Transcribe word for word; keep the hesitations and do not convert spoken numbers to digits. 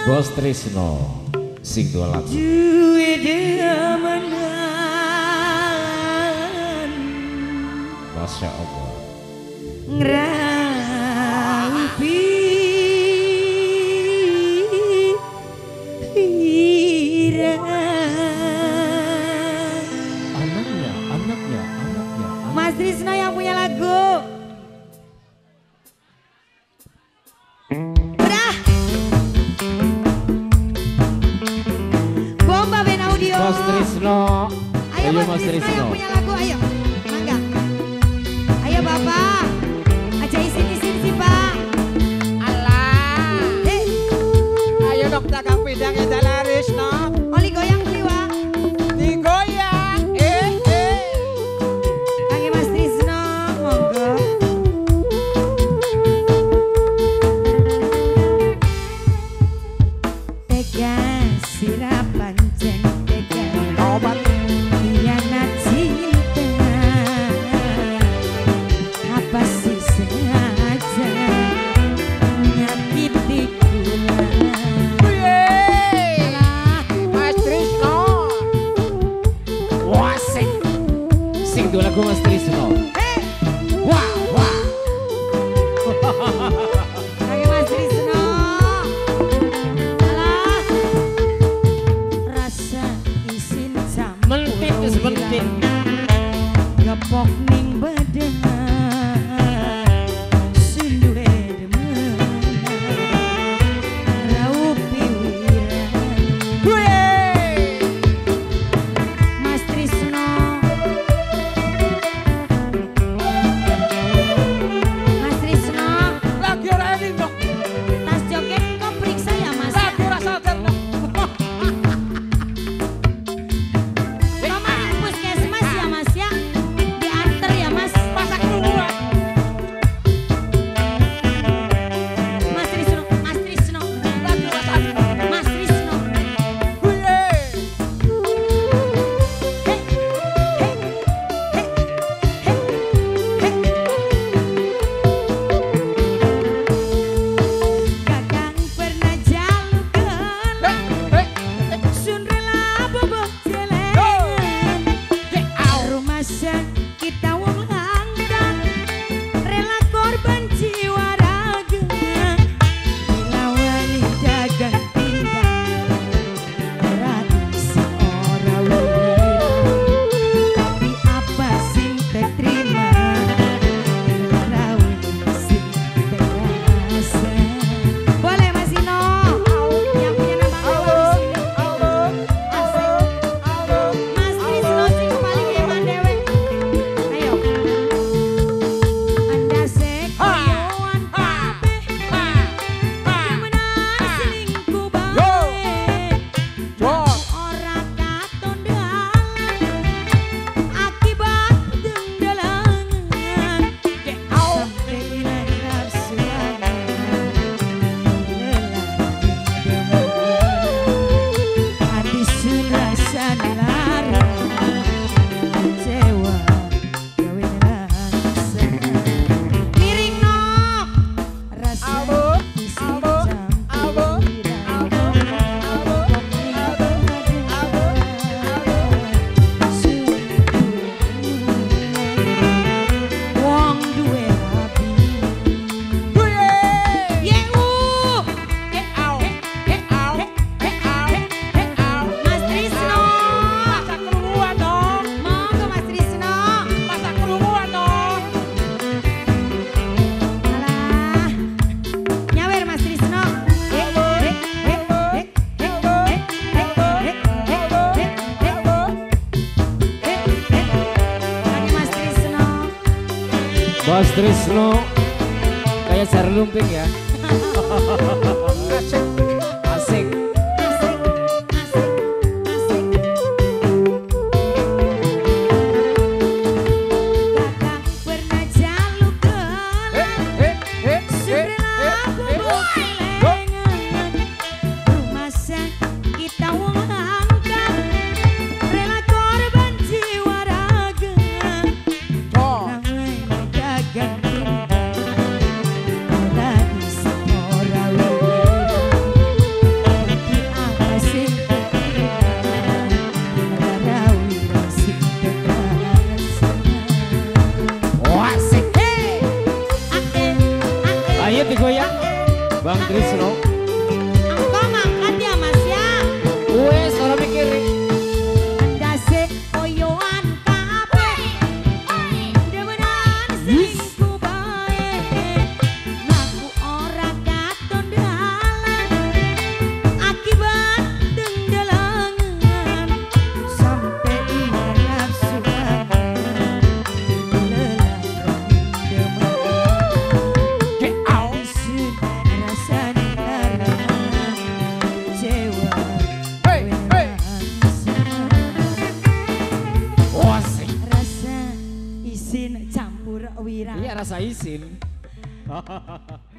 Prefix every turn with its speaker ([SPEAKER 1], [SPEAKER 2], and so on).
[SPEAKER 1] Bos Trisno sing dua lagu. Masya Allah.
[SPEAKER 2] Ngerapi
[SPEAKER 1] Anaknya, anaknya, anaknya.
[SPEAKER 2] Mas Trisno yang punya lagu. Udah. Bomba Ben Audio.
[SPEAKER 1] Bos Trisno.
[SPEAKER 2] Ayo,
[SPEAKER 1] Ayo
[SPEAKER 2] Mas
[SPEAKER 1] Mas
[SPEAKER 2] Trisno yang
[SPEAKER 1] Trisno.
[SPEAKER 2] punya lagu, ayo. Mangga. Ayo Bapak. Aja isin-isin sih Pak.
[SPEAKER 3] Alah.
[SPEAKER 2] Eh,
[SPEAKER 3] Ayo dok dagang pindang ya laris no.
[SPEAKER 2] oli goyang jiwa.
[SPEAKER 3] Digoyang. Eh eh.
[SPEAKER 2] Kangge Mas Trisno, monggo. Tega sirapan ceng tega.
[SPEAKER 3] Obat.
[SPEAKER 2] Hianat cinta. Apa sih sengaja menyakiti kula.
[SPEAKER 3] Wih. Mas Trisno.
[SPEAKER 1] Wah sing. Sing dua lagu Mas Trisno.
[SPEAKER 2] Hei,
[SPEAKER 1] Wah, wah.
[SPEAKER 2] kangge Mas Trisno. Alah, rasa isin campur
[SPEAKER 1] Mentit wis mentit.
[SPEAKER 2] ngepok ning badan sunduwe demen raup piwiran.
[SPEAKER 3] Wih.
[SPEAKER 2] Mas Trisno, Mas Trisno,
[SPEAKER 3] Lagi ora ini dok.
[SPEAKER 2] tas joget kok periksa ya Mas ya?
[SPEAKER 3] Lagi ora sadar dok.
[SPEAKER 2] Mama di puskesmas ya Mas ya? Diantar ya Mas?
[SPEAKER 3] Masak duluan.
[SPEAKER 2] Mas Trisno, Mas Trisno,
[SPEAKER 3] Lagi ora sadar.
[SPEAKER 2] Mas Trisno.
[SPEAKER 3] Wih.
[SPEAKER 2] Kakang pernah jaluk gelang,
[SPEAKER 3] Eh eh.
[SPEAKER 2] sun rela bobok celengan. Rumah sakit tawang langgang, rela korban jiwa raga. Dilawani dagang pindang, berat seorang wira. Tapi apa sing terima, dilawan sing terasa. Boleh Mas Ino, yang punya nama keluar di sini. Asik. Mas Trisno sing paling hebat dewe. Ayo. Anda sekawan kabeh, demenan selingkuh bae. Ora katon dalan, akibat dendelangan. Sampai hilang rasuangan, hati sudah sadar, kecewa gawe rasa. Miring nok, rasa isi campur wong duwe rabi. Yehu, Mas Trisno, monggo Mas Trisno. Alah, nyawer Mas Trisno. Eh, eh, eh, eh, eh, eh, eh, eh, eh, eh, eh, eh. Kaki Mas Trisno.
[SPEAKER 1] Bos Trisno kayak jar lumping ya. Asik.
[SPEAKER 2] Asik, asik, asik. Kakang pernah jaluk gelang, Sudahlah bobok celengan. Rumah sakit tawang langgang, rela korban jiwa raga. Namanya dagang pindang, ora bisa ora luwe.
[SPEAKER 1] Bang Trisno.
[SPEAKER 2] Engkau mangkat ya mas ya.
[SPEAKER 1] Wes orang mikirin.
[SPEAKER 2] Dase oyoan kape. Demenan sing ku bae. Ngaku ora katon dalan. Akibat dendelangan sampai iharap suhan. Lelah demenan.
[SPEAKER 1] Get out.
[SPEAKER 2] Rasanya harapan kecewa.
[SPEAKER 1] Hey, hey. Wasik.
[SPEAKER 2] Rasa isin campur wira.
[SPEAKER 1] Iya rasa isin.